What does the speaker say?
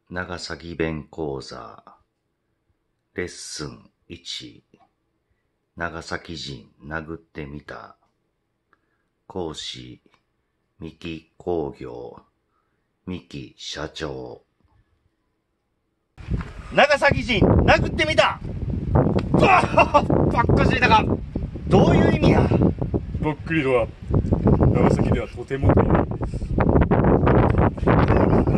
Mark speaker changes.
Speaker 1: 長崎弁講座レッスン1、長崎人殴ってみた。講師三木工業三木社長。長崎人殴ってみた。ばっかしいだがどういう意味や。
Speaker 2: ばっくりとは長崎ではとても